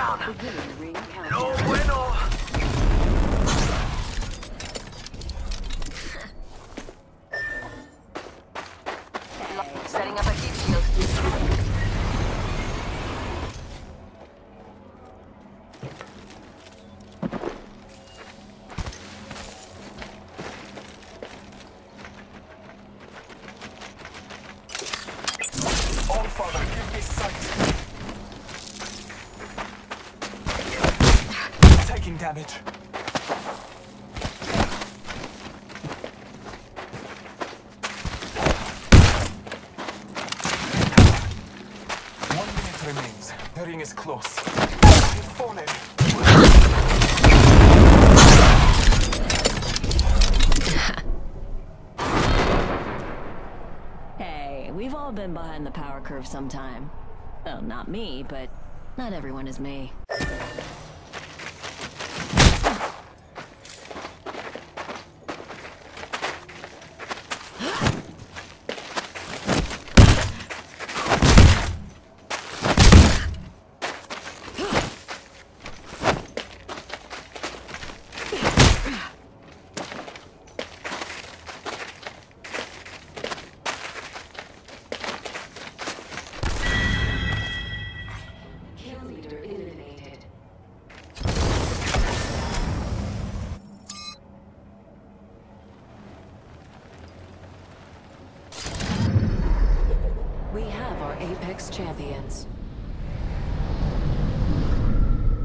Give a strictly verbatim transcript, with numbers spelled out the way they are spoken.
down. Beginning ring countdown. No bueno. Setting up a heat shield. All father, give me sight. Taking damage. One minute remains. The ring is close. You've fallen. Hey, we've all been behind the power curve sometime. Well, not me, but not everyone is me. We have our Apex champions.